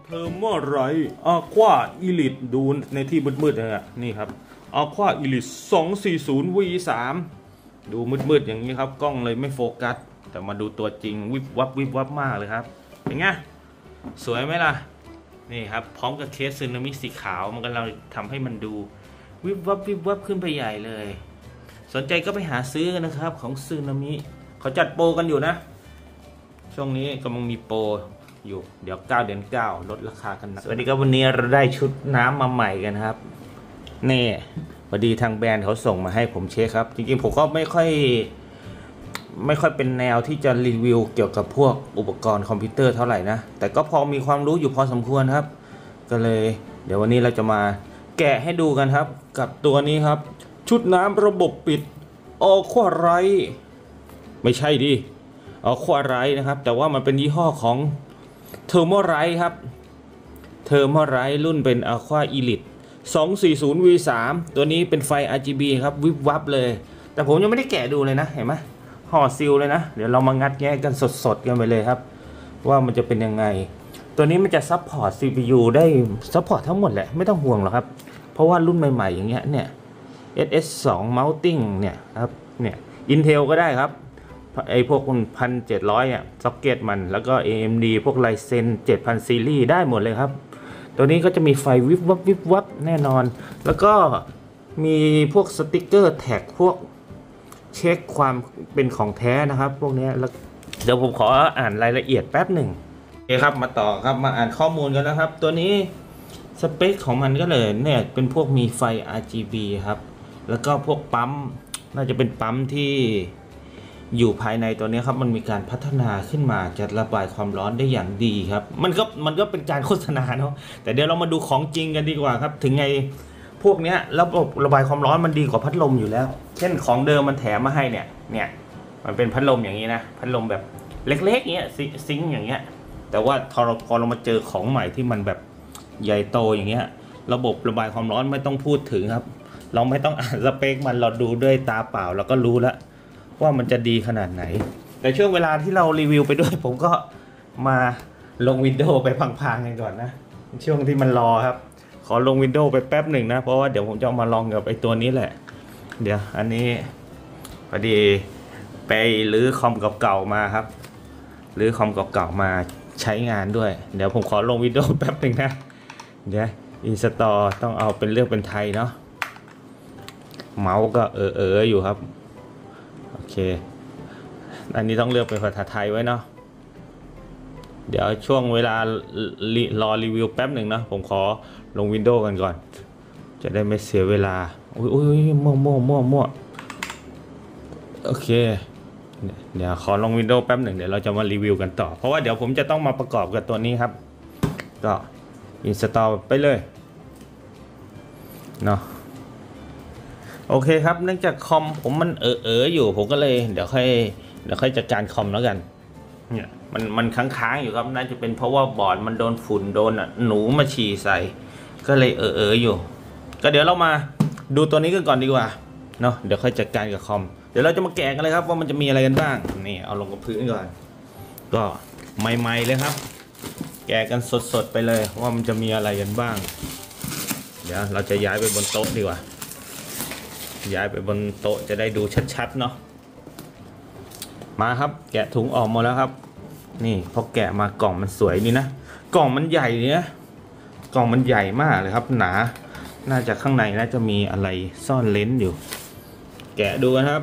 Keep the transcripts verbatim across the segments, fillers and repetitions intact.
เทอร์โมไรอะควาอีลิตดูในที่มืดๆนะนี่ครับอะควาอีลิตสองสี่ศูนย์ วี สาม ดูมืดๆอย่างนี้ครับกล้องเลยไม่โฟกัสแต่มาดูตัวจริงวิบวับวิบวับมากเลยครับเป็นไงสวยไหมล่ะนี่ครับพร้อมกับเคสซึนามิสีขาวมันก็เราทำให้มันดูวิบวับวิบวับขึ้นไปใหญ่เลยสนใจก็ไปหาซื้อกันนะครับของซึนามิเขาจัดโปรกันอยู่นะช่วงนี้กำลังมีโปรอยู่เดี๋ยวเก้าเดือนเก้าลดราคากันนะสวัสดีครับวันนี้เราได้ชุดน้ำมาใหม่กันครับนี่พอดีทางแบรนด์เขาส่งมาให้ผมเช็คครับจริงๆผมก็ไม่ค่อยไม่ค่อยเป็นแนวที่จะรีวิวเกี่ยวกับพวกอุปกรณ์คอมพิวเตอร์เท่าไหร่นะแต่ก็พอมีความรู้อยู่พอสมควรครับก็เลยเดี๋ยววันนี้เราจะมาแกะให้ดูกันครับกับตัวนี้ครับชุดน้ำระบบปิดออควาไรไม่ใช่ดิออควาไรนะครับแต่ว่ามันเป็นยี่ห้อของเทอร์โมไรครับเทอร์โมไรรุ่นเป็นอควาอีลิตสองสี่ศูนย์ วี สาม ตัวนี้เป็นไฟ อาร์ จี บี ครับวิบวับเลยแต่ผมยังไม่ได้แกะดูเลยนะเห็นไหมห่อซีลเลยนะเดี๋ยวเรามางัดแงะกันสดๆกันไปเลยครับว่ามันจะเป็นยังไงตัวนี้มันจะซัพพอร์ต ซี พี ยู ได้ซัพพอร์ตทั้งหมดแหละไม่ต้องห่วงหรอกครับเพราะว่ารุ่นใหม่ๆอย่างเงี้ยเนี่ย เอส เอส สอง Mounting เนี่ยครับเนี่ย Intel ก็ได้ครับไอพวกคุณพันเจ็ดร้อยอ่ะซ็อกเก็ตมันแล้วก็ เอ เอ็ม ดี พวก Ryzen เจ็ดพันซีรีส์ได้หมดเลยครับตัวนี้ก็จะมีไฟวิบวับวิบวับแน่นอนแล้วก็มีพวกสติกเกอร์แท็กพวกเช็คความเป็นของแท้นะครับพวกนี้แล้วเดี๋ยวผมขออ่านรายละเอียดแป๊บหนึ่งโอเคครับมาต่อครับมาอ่านข้อมูลกันแล้วครับตัวนี้สเปคของมันก็เลยเนี่ยเป็นพวกมีไฟ อาร์ จี บี ครับแล้วก็พวกปั๊มน่าจะเป็นปั๊มที่อยู่ภายในตัวนี้ครับมันมีการพัฒนาขึ้นมาจะระบายความร้อนได้อย่างดีครับมันก็มันก็เป็นการโฆษณาเนาะแต่เดี๋ยวเรามาดูของจริงกันดีกว่าครับถึงไงพวกเนี้ยระบบระบายความร้อนมันดีกว่าพัดลมอยู่แล้วเช่นของเดิมมันแถมมาให้เนี่ยเนี่ยมันเป็นพัดลมอย่างนี้นะพัดลมแบบเล็กๆเงี้ยซิงค์อย่างเงี้ยแต่ว่าพอเราพอเรามาเจอของใหม่ที่มันแบบใหญ่โตอย่างเงี้ยระบบระบายความร้อนไม่ต้องพูดถึงครับเราไม่ต้องอ่านสเปคมันเราดูด้วยตาเปล่าเราก็รู้แล้วว่ามันจะดีขนาดไหนแต่ช่วงเวลาที่เรารีวิวไปด้วยผมก็มาลงวินโดว์ไปพังๆกันก่อนนะช่วงที่มันรอครับขอลงวินโดว์ไปแป๊บหนึ่งนะเพราะว่าเดี๋ยวผมจะมาลองกับไอ้ตัวนี้แหละเดี๋ยวอันนี้พอดีไปรื้อคอมเก่าๆมาครับรื้อคอมเก่าๆมาใช้งานด้วยเดี๋ยวผมขอลงวินโดว์แป๊บหนึ่งนะเดี๋ยวอินสตอลต้องเอาเป็นเรื่องเป็นไทยเนาะเมาส์ก็เออเอออยู่ครับโอเคอันนี้ต้องเลือกเป็นภาษาไทยไว้เนาะเดี๋ยวช่วงเวลารอรีวิวแป๊บหนึ่งนะผมขอลงวินโดว์กันก่อนจะได้ไม่เสียเวลาอุ้ยอุ้ยมั่วมั่วมั่วมั่วโอเคเดี๋ยวขอลงวินโดว์แป๊บหนึ่งเดี๋ยวเราจะมารีวิวกันต่อเพราะว่าเดี๋ยวผมจะต้องมาประกอบกับตัวนี้ครับก็อินสตอลไปเลยเนาะโอเคครับเนื่องจากคอมผมมันเออเอออยู่ผมก็เลยเดี๋ยวค่อยเดี๋ยวค่อยจัดการคอมแล้วกันเนี่ยมันมันค้างๆอยู่ครับน่าจะเป็นเพราะว่าบอร์ดมันโดนฝุ่นโดนหนูมาฉี่ใส่ก็เลยเออเอออยู่ก็เดี๋ยวเรามาดูตัวนี้กันก่อนดีกว่าเนาะเดี๋ยวค่อยจัดการกับคอมเดี๋ยวเราจะมาแกะกันเลยครับว่ามันจะมีอะไรกันบ้างนี่เอาลงกับพื้นก่อนก็ใหม่ๆเลยครับแกะกันสดๆไปเลยว่ามันจะมีอะไรกันบ้างเดี๋ยวเราจะย้ายไปบนโต๊ะดีกว่าย้ายไปบนโต๊ะจะได้ดูชัดๆเนาะมาครับแกะถุงออกมาแล้วครับนี่พอแกะมากล่องมันสวยนี่นะกล่องมันใหญ่เนี่ยกล่องมันใหญ่มากเลยครับหนาน่าจะข้างในน่าจะมีอะไรซ่อนเลนอยู่แกะดูนะครับ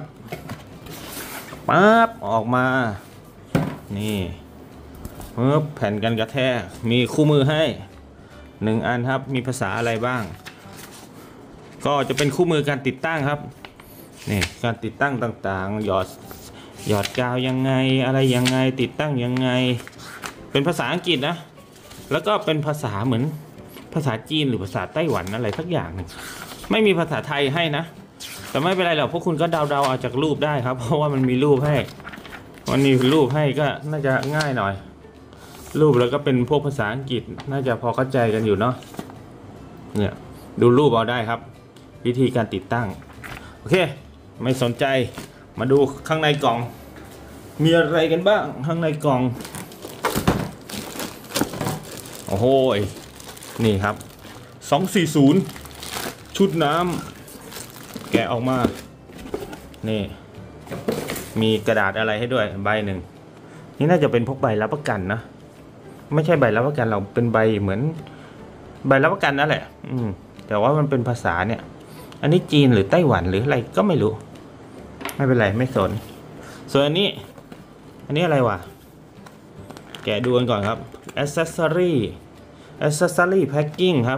ปั๊บออกมานี่เมื่อแผ่นกันกระแทกมีคู่มือให้หนึ่งอันครับมีภาษาอะไรบ้างก็จะเป็นคู่มือการติดตั้งครับนี่การติดตั้งต่างๆหยอดหยอดกาวยังไงอะไรยังไงติดตั้งยังไงเป็นภาษาอังกฤษนะแล้วก็เป็นภาษาเหมือนภาษาจีนหรือภาษาไต้หวันอะไรสักอย่างหนึ่งไม่มีภาษาไทยให้นะแต่ไม่เป็นไรหรอกพวกคุณก็เดาๆเอาจากรูปได้ครับเพราะว่ามันมีรูปให้มันมีรูปให้ก็น่าจะง่ายหน่อยรูปแล้วก็เป็นพวกภาษาอังกฤษน่าจะพอเข้าใจกันอยู่เนาะเนี่ยดูรูปเอาได้ครับวิธีการติดตั้งโอเคไม่สนใจมาดูข้างในกล่องมีอะไรกันบ้างข้างในกล่องโออ้โหนี่ครับสองสี่ศูนย์ชุดน้ำแกะออกมานี่มีกระดาษอะไรให้ด้วยใบหนึ่งนี่น่าจะเป็นพวกใบรับประกันนะไม่ใช่ใบรับประกันเราเป็นใบเหมือนใบรับประกันนั่นแหละอืมแต่ว่ามันเป็นภาษาเนี่ยอันนี้จีนหรือไต้หวันหรืออะไรก็ไม่รู้ไม่เป็นไรไม่สนส่วนอันนี้อันนี้อะไรวะแกะดูกันก่อนครับ accessory accessory packing ครับ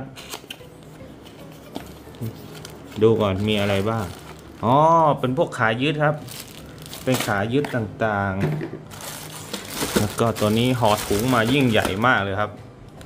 ดูก่อนมีอะไรบ้างอ๋อเป็นพวกขายึดครับเป็นขายึดต่างๆแล้วก็ตัวนี้ห่อถุงมายิ่งใหญ่มากเลยครับ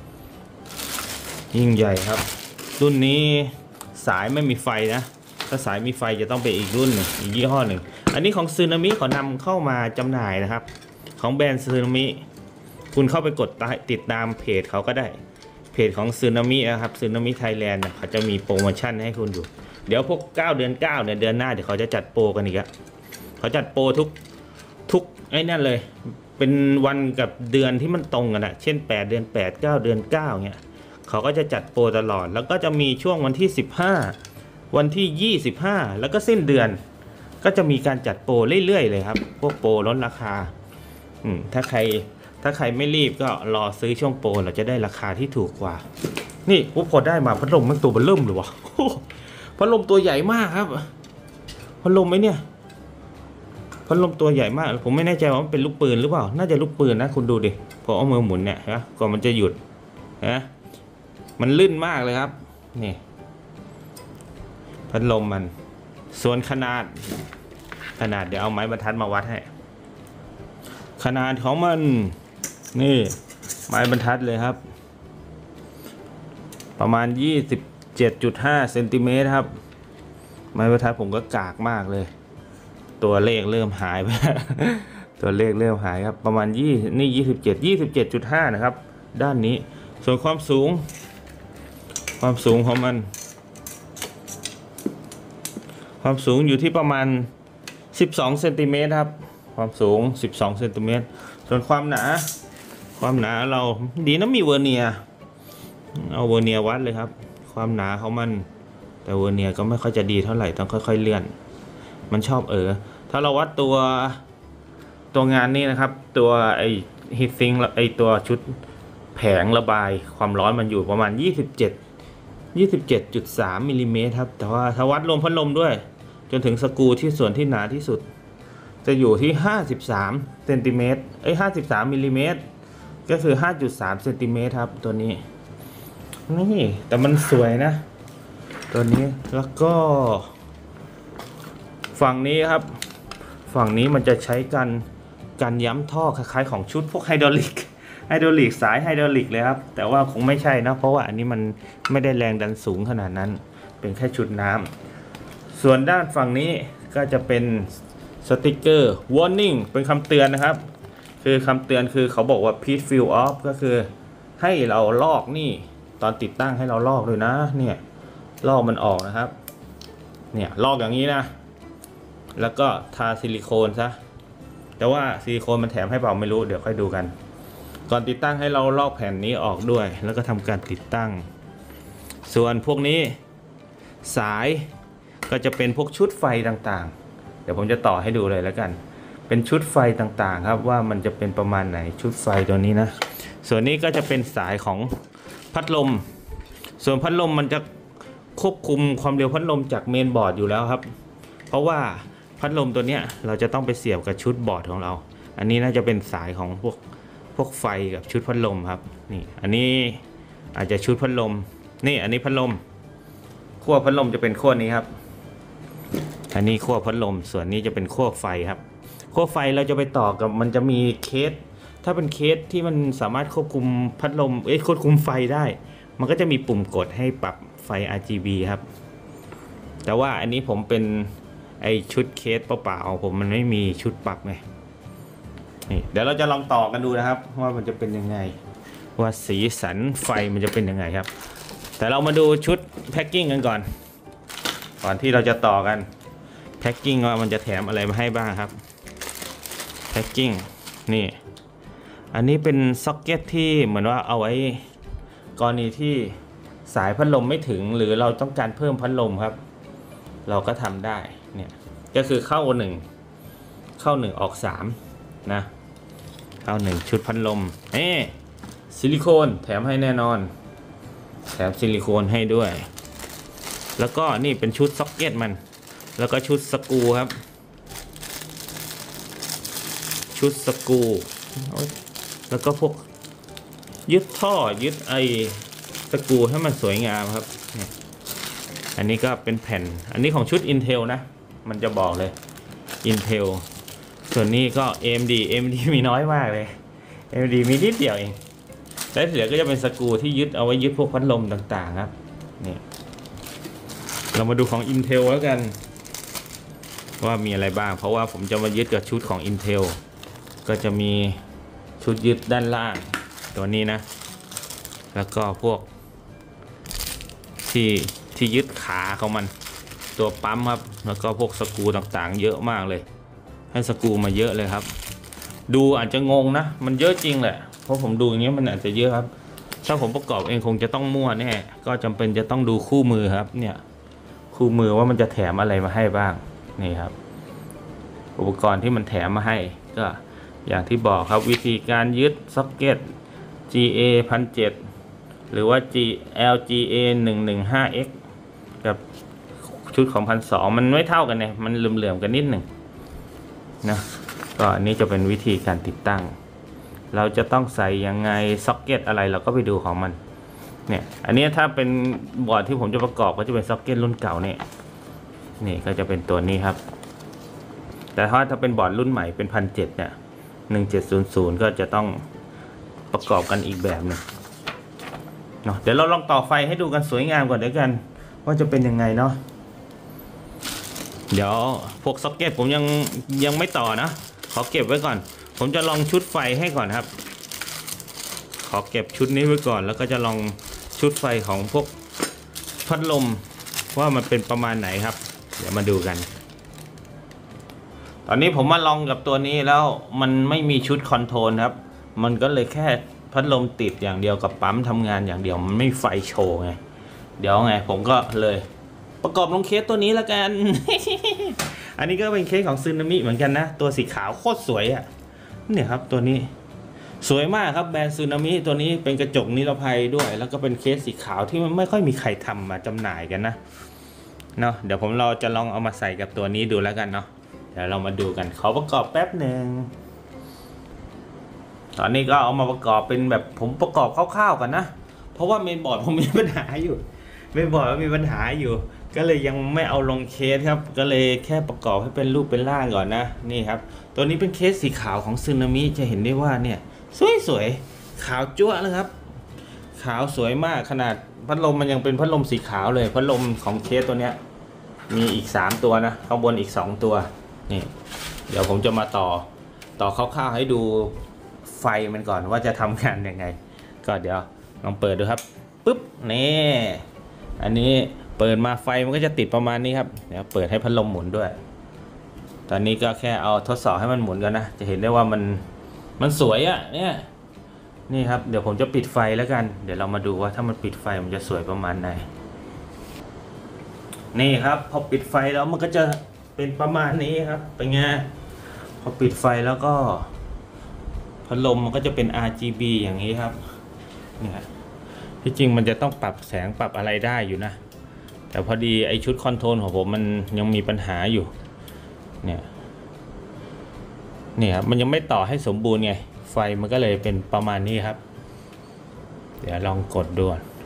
ยิ่งใหญ่ครับรุ่นนี้สายไม่มีไฟนะถ้าสายมีไฟจะต้องเป็นอีกรุ่นหนึ่งอีกยี่ห้อหนึ่งอันนี้ของซึนามิเขานำเข้ามาจำหน่ายนะครับของแบรนด์ซึนามิคุณเข้าไปกดติดตามเพจเขาก็ได้เพจของซึนามินะครับซึนามิไทยแลนด์เขาจะมีโปรโมชั่นให้คุณอยู่เดี๋ยวพวกเก้าเดือนเก้าเนี่ยเดือนหน้าเดี๋ยวเขาจะจัดโปรกันอีกอะเขาจัดโปรทุกทุกไอ้นั่นเลยเป็นวันกับเดือนที่มันตรงกันอะเช่นแปดเดือนแปด เก้าเดือนเก้าเนี่ยเขาก็จะจัดโปรตลอดแล้วก็จะมีช่วงวันที่สิบห้าวันที่ยี่สิบห้าแล้วก็สิ้นเดือนก็จะมีการจัดโปรเรื่อยๆเลยครับพวกโปรลดราคาอืมถ้าใครถ้าใครไม่รีบก็รอซื้อช่วงโปรเราจะได้ราคาที่ถูกกว่านี่ปุ๊บพอได้มาพัดลมมันตัวเบอร์เริ่มเลยวะพัดลมตัวใหญ่มากครับพัดลมไหมเนี่ยพัดลมตัวใหญ่มากผมไม่แน่ใจว่ามันเป็นลูกปืนหรือเปล่าน่าจะลูกปืนนะคุณดูดิพอเอามือหมุนเนี่ยนะก่อนมันจะหยุดนะมันลื่นมากเลยครับนี่พัดลมมันส่วนขนาดขนาดเดี๋ยวเอาไม้บรรทัดมาวัดให้ขนาดของมันนี่ไม้บรรทัดเลยครับประมาณ ยี่สิบเจ็ดจุดห้า เซนติเมตรครับไม้บรรทัดผมก็กากมากเลยตัวเลขเริ่มหายไป ตัวเลขเริ่มหายครับประมาณยี่นี่ยี่สิบเจ็ด ยี่สิบเจ็ดจุดห้า นะครับด้านนี้ส่วนความสูงความสูงของมันความสูงอยู่ที่ประมาณสิบสองเซนติเมตรครับความสูงสิบสองเซนติเมตรส่วนความหนาความหนาเราดีนะมีเวอร์เนียเอาเวอร์เนียวัดเลยครับความหนาของมันแต่เวอร์เนียก็ไม่ค่อยจะดีเท่าไหร่ต้องค่อยๆเลื่อนมันชอบเออถ้าเราวัดตัวตัวงานนี้นะครับตัวไอฮีทซิงค์ไอตัวชุดแผงระบายความร้อนมันอยู่ประมาณยี่สิบเจ็ด ยี่สิบเจ็ดจุดสาม มิลลิเมตรครับแต่ว่าถ้าวัดรวมพัดลมด้วยจนถึงสกรูที่ส่วนที่หนาที่สุดจะอยู่ที่ห้าสิบสามเซนติเมตรไอ้ห้าสิบสามมิลลิเมตรก็คือ ห้าจุดสาม เซนติเมตรครับตัวนี้นี่แต่มันสวยนะตัวนี้แล้วก็ฝั่งนี้ครับฝั่งนี้มันจะใช้กันการย้ำท่อคล้ายๆของชุดพวกไฮดรอลิกไฮดรอลิกสายไฮดรอลิกเลยครับแต่ว่าคงไม่ใช่นะเพราะว่าอันนี้มันไม่ได้แรงดันสูงขนาดนั้นเป็นแค่ชุดน้ำส่วนด้านฝั่งนี้ก็จะเป็นสติกเกอร์ warning เป็นคำเตือนนะครับคือคำเตือนคือเขาบอกว่า please fill off ก็คือให้เราลอกนี่ตอนติดตั้งให้เราลอกเลยนะเนี่ยลอกมันออกนะครับเนี่ยลอกอย่างนี้นะแล้วก็ทาซิลิโคนซะแต่ว่าซิลิโคนมันแถมให้เปล่าไม่รู้เดี๋ยวค่อยดูกันก่อนติดตั้งให้เราลอกแผ่นนี้ออกด้วยแล้วก็ทำการติดตั้งส่วนพวกนี้สายก็จะเป็นพวกชุดไฟต่างๆเดี๋ยวผมจะต่อให้ดูเลยแล้วกันเป็นชุดไฟต่างๆครับว่ามันจะเป็นประมาณไหนชุดไฟตัวนี้นะส่วนนี้ก็จะเป็นสายของพัดลมส่วนพัดลมมันจะควบคุมความเร็วพัดลมจากเมนบอร์ดอยู่แล้วครับเพราะว่าพัดลมตัวเนี้ยเราจะต้องไปเสียบกับชุดบอร์ดของเราอันนี้น่าจะเป็นสายของพวกพวกไฟกับชุดพัดลมครับนี่อันนี้อาจจะชุดพัดลมนี่อันนี้พัดลมขั้วพัดลมจะเป็นขั้วนี้ครับอันนี้ขั้วพัดลมส่วนนี้จะเป็นขั้วไฟครับขั้วไฟเราจะไปต่อกับมันจะมีเคสถ้าเป็นเคสที่มันสามารถควบคุมพัดลมเอ้ยควบคุมไฟได้มันก็จะมีปุ่มกดให้ปรับไฟ อาร์ จี บี ครับแต่ว่าอันนี้ผมเป็นไอชุดเคสเปล่าๆผมมันไม่มีชุดปรับไงนี่เดี๋ยวเราจะลองต่อกันดูนะครับว่ามันจะเป็นยังไงว่าสีสันไฟมันจะเป็นยังไงครับแต่เรามาดูชุดแพ็คกิ้งกันก่อนก่อนที่เราจะต่อกันแพ็คกิ้งว่ามันจะแถมอะไรมาให้บ้างครับแพ็คกิ้งนี่อันนี้เป็นซ็อกเก็ตที่เหมือนว่าเอาไว้กรณีที่สายพัดลมไม่ถึงหรือเราต้องการเพิ่มพัดลมครับเราก็ทำได้เนี่ยก็คือเข้าหนึ่งเข้าหนึ่งออกสามนะเข้าหนึ่งชุดพัดลมเอ๊ซิลิโคนแถมให้แน่นอนแถมซิลิโคนให้ด้วยแล้วก็นี่เป็นชุดซ็อกเก็ตมันแล้วก็ชุดสกรูครับชุดสกรูแล้วก็พวกยึดท่อยึดไอสกรูให้มันสวยงามครับเนี่ยอันนี้ก็เป็นแผ่นอันนี้ของชุด Intel นะมันจะบอกเลย Intel ส่วนนี้ก็ เอ เอ็ม ดี เอ เอ็ม ดี มีน้อยมากเลย เอ เอ็ม ดี มีนิดเดียวเองและเหลือก็จะเป็นสกรูที่ยึดเอาไว้ยึดพวกพัดลมต่างๆครับนี่เรามาดูของ Intel แล้วกันว่ามีอะไรบ้างเพราะว่าผมจะมายึดกับชุดของ Intel ก็จะมีชุดยึดด้านล่างตัวนี้นะแล้วก็พวกที่ที่ยึดขาของมันตัวปั๊มครับแล้วก็พวกสกรูต่างๆเยอะมากเลยให้สกรูมาเยอะเลยครับดูอาจจะงงนะมันเยอะจริงแหละเพราะผมดูอย่างเงี้ยมันอาจจะเยอะครับถ้าผมประกอบเองคงจะต้องมั่วแน่ก็จำเป็นจะต้องดูคู่มือครับเนี่ยคู่มือว่ามันจะแถมอะไรมาให้บ้างนี่ครับอุปกรณ์ที่มันแถมมาให้ก็อย่างที่บอกครับวิธีการยึดซ็อกเก็ต จี เอ หนึ่งพันเจ็ดร้อย หรือว่า แอล จี เอ หนึ่งหนึ่งห้า เอ็กซ์ กับชุดของ หนึ่งพันสองร้อย มันไม่เท่ากันเนี่ยมันเหลื่อมๆกันนิดหนึ่งนะก็อันนี้จะเป็นวิธีการติดตั้งเราจะต้องใส่ยังไงซ็อกเก็ตอะไรเราก็ไปดูของมันเนี่ยอันนี้ถ้าเป็นบอร์ดที่ผมจะประกอบก็จะเป็นซ็อกเก็ตรุ่นเก่าเนี่ยนี่ก็จะเป็นตัวนี้ครับแต่ถ้าถ้าเป็นบอร์ดรุ่นใหม่เป็น หนึ่งพันเจ็ดร้อย เนี่ยหนึ่งเจ็ดศูนย์ศูนย์ก็จะต้องประกอบกันอีกแบบหนึ่งเนาะเดี๋ยวเราลองต่อไฟให้ดูกันสวยงามก่อนเดี๋ยวกันว่าจะเป็นยังไงเนาะเดี๋ยวพวกซ็อกเก็ตผมยังยังไม่ต่อนะขอเก็บไว้ก่อนผมจะลองชุดไฟให้ก่อนครับขอเก็บชุดนี้ไว้ก่อนแล้วก็จะลองชุดไฟของพวกพัดลมว่ามันเป็นประมาณไหนครับเดี๋ยวมาดูกันตอนนี้ผมมาลองกับตัวนี้แล้วมันไม่มีชุดคอนโทรลครับมันก็เลยแค่พัดลมติดอย่างเดียวกับปั๊มทำงานอย่างเดียวมันไม่ไฟโชว์ไงเดี๋ยวไงผมก็เลยประกอบลงเคสตัวนี้แล้วกัน อันนี้ก็เป็นเคสของซึนามิเหมือนกันนะตัวสีขาวโคตรสวยอ่ะเนี่ยครับตัวนี้สวยมากครับแบรนด์ซึนามิตัวนี้เป็นกระจกนิรภัยด้วยแล้วก็เป็นเคสสีขาวที่มันไม่ค่อยมีใครทำมาจำหน่ายกันนะเนาะเดี๋ยวผมเราจะลองเอามาใส่กับตัวนี้ดูแล้วกันเนาะเดี๋ยวเรามาดูกันขอประกอบแป๊บหนึ่งตอนนี้ก็เอามาประกอบเป็นแบบผมประกอบคร่าวๆกันนะเพราะว่าเมนบอร์ดผมมีปัญหาอยู่เมนบอร์ดมีปัญหาอยู่ก็เลยยังไม่เอาลงเคสครับก็เลยแค่ประกอบให้เป็นรูปเป็นร่างก่อนนะนี่ครับตัวนี้เป็นเคสสีขาวของซึนามิจะเห็นได้ว่าเนี่ยสวยๆขาวจั๊วเลยครับขาวสวยมากขนาดพัดลมมันยังเป็นพัดลมสีขาวเลยพัดลมของเคสตัวเนี้ยมีอีกสามตัวนะข้างบนอีกสองตัวนี่เดี๋ยวผมจะมาต่อต่อคร่าวๆให้ดูไฟมันก่อนว่าจะทำงานยังไงก็เดี๋ยวลองเปิดดูครับปุ๊บนี่อันนี้เปิดมาไฟมันก็จะติดประมาณนี้ครับเดี๋ยวเปิดให้พัดลมหมุนด้วยตอนนี้ก็แค่เอาทดสอบให้มันหมุนกันนะจะเห็นได้ว่ามันมันสวยอะเนี่ยนี่ครับเดี๋ยวผมจะปิดไฟแล้วกันเดี๋ยวเรามาดูว่าถ้ามันปิดไฟมันจะสวยประมาณไหนนี่ครับพอปิดไฟแล้วมันก็จะเป็นประมาณนี้ครับเป็นไงพอปิดไฟแล้วก็พัดลมมันก็จะเป็น อาร์ จี บี อย่างนี้ครับเนี่ยที่จริงมันจะต้องปรับแสงปรับอะไรได้อยู่นะแต่พอดีไอชุดคอนโทรลของผมมันยังมีปัญหาอยู่เนี่ยเนี่ยมันยังไม่ต่อให้สมบูรณ์ไงไฟมันก็เลยเป็นประมาณนี้ครับเดี๋ยวลองกดดู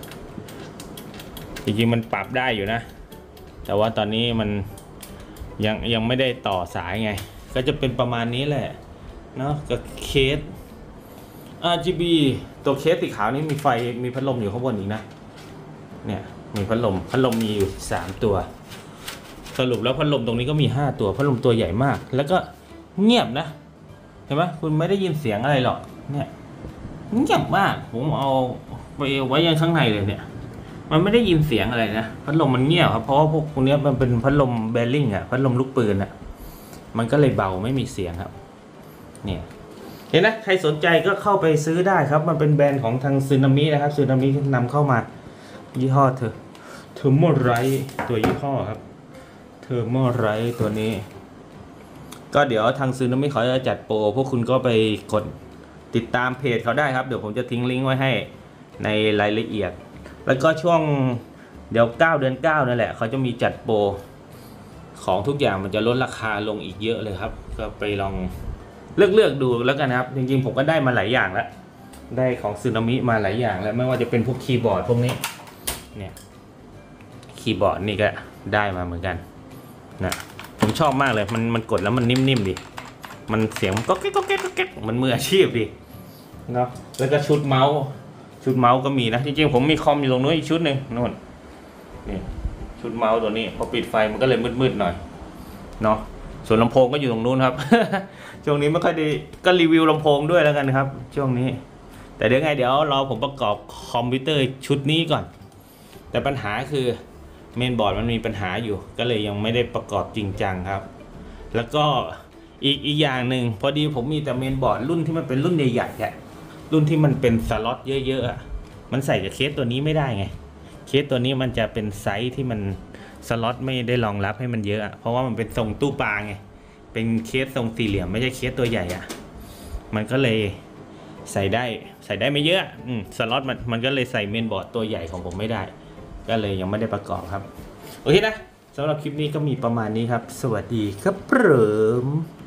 จริงๆมันปรับได้อยู่นะแต่ว่าตอนนี้มันยังยังไม่ได้ต่อสายไงก็จะเป็นประมาณนี้แหละเนาะกับเคส อาร์ จี บี ตัวเคสสีขาวนี้มีไฟมีพัดลมอยู่ข้างบนอีกนะเนี่ยมีพัดลมพัดลมมีอยู่สามตัวสรุปแล้วพัดลมตรงนี้ก็มีห้าตัวพัดลมตัวใหญ่มากแล้วก็เงียบนะเห็นไหมคุณไม่ได้ยินเสียงอะไรหรอกเนี่ยเงียบมากผมเอาไปไว้ยังข้างในเลยเนี่ยมันไม่ได้ยินเสียงอะไรนะพัดลมมันเงียบครับเพราะว่าพวกพวกนี้มันเป็นพัดลมแบริ่งอะพัดลมลูกปืนอะมันก็เลยเบาไม่มีเสียงครับเนี่ยจห็นนะใครสนใจก็เข้าไปซื้อได้ครับมันเป็นแบรนด์ของทางซึนามินะครับซึนามินำเข้ามายี่ห้อเธอเทอร์โมไรท์ตัวยี่ห้อครับเทอร์โมไรท์ตัวนี้ก็เดี๋ยวทางซึนามิเขาจะจัดโปรพวกคุณก็ไปกดติดตามเพจเขาได้ครับเดี๋ยวผมจะทิ้งลิงก์ไว้ให้ในรายละเอียดแล้วก็ช่วงเดี๋ยวเก้าเดือนเก้านั่นแหละเขาจะมีจัดโปรของทุกอย่างมันจะลดราคาลงอีกเยอะเลยครับก็ไปลองเลือกเลือกดูแล้วกันครับจริงๆผมก็ได้มาหลายอย่างแล้วได้ของซึนามิมาหลายอย่างแล้วไม่ว่าจะเป็นพวกคีย์บอร์ดพวกนี้เนี่ยคีย์บอร์ดนี่ก็ได้มาเหมือนกันนะผมชอบมากเลยมันมันกดแล้วมันนิ่มๆดิมันเสียงก็แก๊กก็แก๊กก็แก๊กมันมืออาชีพดิเนาะแล้วก็ชุดเมาส์ชุดเมาส์ก็มีนะจริงๆผมมีคอมอยู่ตรงนู้นอีกชุดหนึ่งนู่นนี่ชุดเมาส์ตัวนี้พอปิดไฟมันก็เลยมืดๆหน่อยเนาะส่วนลำโพงก็อยู่ตรงนู้นครับ ช่วงนี้ไม่ค่อยได้ก็รีวิวลำโพงด้วยแล้วกันครับช่วงนี้แต่เดี๋ยวไงเดี๋ยวรอผมประกอบคอมพิวเตอร์ชุดนี้ก่อนแต่ปัญหาคือเมนบอร์ดมันมีปัญหาอยู่ก็เลยยังไม่ได้ประกอบจริงจังครับแล้วก็อีกอีกอย่างหนึ่งพอดีผมมีแต่เมนบอร์ดรุ่นที่มันเป็นรุ่นใหญ่ๆอ่ะรุ่นที่มันเป็นสล็อตเยอะๆอ่ะมันใส่กับเคสตัวนี้ไม่ได้ไงเคสตัวนี้มันจะเป็นไซส์ที่มันสล็อตไม่ได้รองรับให้มันเยอะเพราะว่ามันเป็นทรงตู้ปลาไงเป็นเคสทรงสี่เหลี่ยมไม่ใช่เคสตัวใหญ่อ่ะมันก็เลยใส่ได้ใส่ได้ไม่เยอะอืมสล็อตมันมันก็เลยใส่เมนบอร์ดตัวใหญ่ของผมไม่ได้ก็เลยยังไม่ได้ประกอบครับโอเคนะสำหรับคลิปนี้ก็มีประมาณนี้ครับสวัสดีครับผม